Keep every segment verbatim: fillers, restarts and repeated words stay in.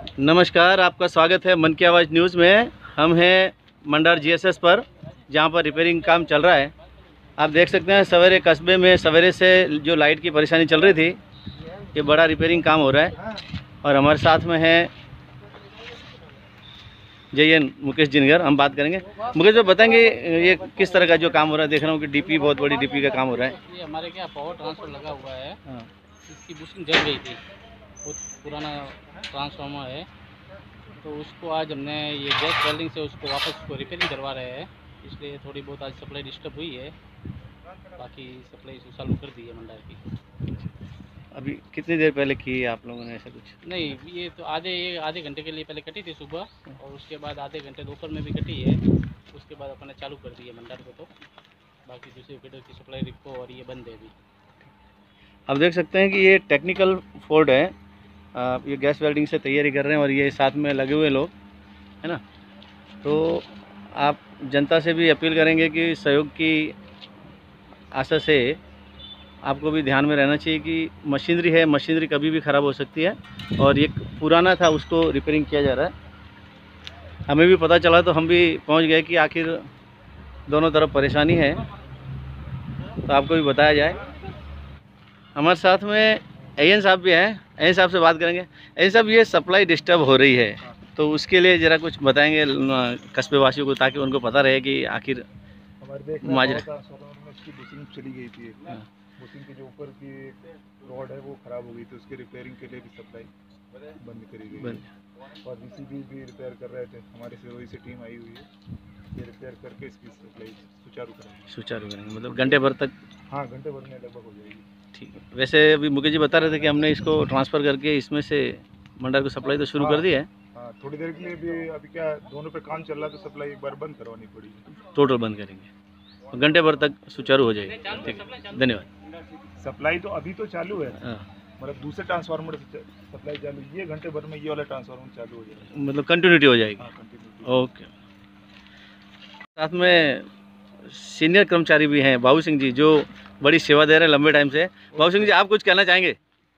नमस्कार, आपका स्वागत है मन की आवाज़ न्यूज़ में। हम हैं मंडार जीएसएस पर, जहां पर रिपेयरिंग काम चल रहा है। आप देख सकते हैं सवेरे कस्बे में सवेरे से जो लाइट की परेशानी चल रही थी, ये बड़ा रिपेयरिंग काम हो रहा है। और हमारे साथ में है जयन मुकेश जिनगर। हम बात करेंगे। मुकेश जो बताएंगे ये किस तरह का जो काम हो रहा है। देख रहा हूँ कि डीपी बहुत बड़ी डीपी का काम हो रहा है। ये हमारे क्या पावर ट्रांसफर लगा हुआ है। इसकी बुशिंग जल गई थी, बहुत पुराना ट्रांसफार्मर है, तो उसको आज हमने ये गैस वेल्डिंग से उसको वापस उसको रिपेयरिंग करवा रहे हैं। इसलिए थोड़ी बहुत आज सप्लाई डिस्टर्ब हुई है, बाकी सप्लाई चालू कर दी है मंडार की। अभी कितनी देर पहले की है आप लोगों ने ऐसा कुछ? नहीं, ये तो आधे ये आधे घंटे के लिए पहले कटी थी सुबह, और उसके बाद आधे घंटे दोपहर में भी कटी है। उसके बाद अपने चालू कर दी है मंडार को, तो बाकी दूसरे फीडर की सप्लाई रिपो और ये बंद है अभी। आप देख सकते हैं कि ये टेक्निकल फॉल्ट है। आप ये गैस वेल्डिंग से तैयारी कर रहे हैं और ये साथ में लगे हुए लोग, है ना। तो आप जनता से भी अपील करेंगे कि सहयोग की आशा से आपको भी ध्यान में रहना चाहिए कि मशीनरी है, मशीनरी कभी भी ख़राब हो सकती है। और ये पुराना था, उसको रिपेयरिंग किया जा रहा है। हमें भी पता चला तो हम भी पहुंच गए कि आखिर दोनों तरफ परेशानी है, तो आपको भी बताया जाए। हमारे साथ में एन साहब भी हैं। एन साहब से बात करेंगे। एन साहब, ये सप्लाई डिस्टर्ब हो रही है, तो उसके लिए ज़रा कुछ बताएंगे कस्बे वासियों को, ताकि उनको पता रहे कि आखिर माजरा उसकी बुशिंग चली गई थी। बुशिंग के जो ऊपर की रॉड है वो ख़राब हो गई थी, उसके रिपेयरिंग के लिए भी सप्लाई बंद करी गई है। और वीसीबी भी रिपेयर कर रहे थे, हमारे सिरोही से टीम आई हुई है, ये रिपेयर करके इसकी सप्लाई सुचारू करेंगे। सुचारू करेंगे मतलब घंटे भर तक? हाँ, घंटे भर में लगभग हो जाएगी। ठीक है। वैसे अभी मुकेश जी बता रहे थे कि हमने इसको ट्रांसफ़र करके इसमें से मंडार को सप्लाई तो शुरू हाँ, कर दी है। हाँ, थोड़ी देर के लिए भी अभी क्या दोनों पे काम चल रहा है, तो सप्लाई एक बार बंद करवानी पड़ेगी। टोटल बंद करेंगे तो घंटे भर तक सुचारू हो जाएगी। ठीक है, धन्यवाद। सप्लाई तो अभी तो चालू है, हाँ, मतलब दूसरे ट्रांसफार्मर से सप्लाई चालू, ये घंटे भर में ये वाला ट्रांसफार्मर चालू हो जाएगा, मतलब कंटिन्यूटी हो जाएगी। हाँ, कंटिन्यू। ओके। साथ में सीनियर कर्मचारी भी हैं, बाबू सिंह जी, जो बड़ी सेवा दे रहे हैं लंबे टाइम से। बाबू सिंह जी, आप कुछ कहना चाहेंगे?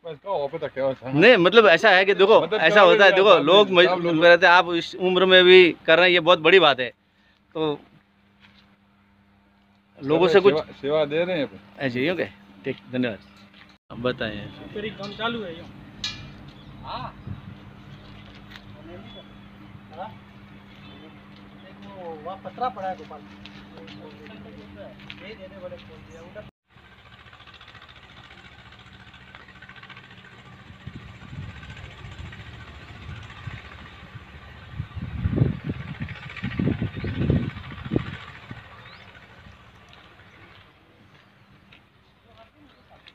नहीं, मतलब ऐसा है कि देखो, मतलब ऐसा होता है, देखो लोग मजबूर रहते हैं, आप इस उम्र में भी कर रहे हैं, ये बहुत बड़ी बात है। तो लोगों से कुछ सेवा, सेवा दे रहे हैं ऐसे ही। ओके, ठीक, धन्यवाद। अब बताएं। काम चालू है। हाँ, वहाँ पतरा पड़ा है गोपाल।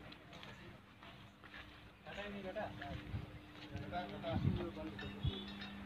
बेटा